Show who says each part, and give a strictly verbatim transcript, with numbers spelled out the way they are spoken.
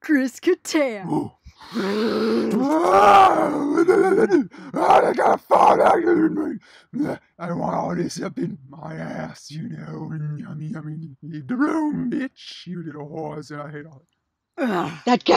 Speaker 1: Chris Kattan.
Speaker 2: Oh. I gotta fall out of me. I want all this up in my ass, you know. And yummy, yummy. Leave the room, bitch. You little whores. I hate all it.
Speaker 1: Ugh.
Speaker 3: That guy.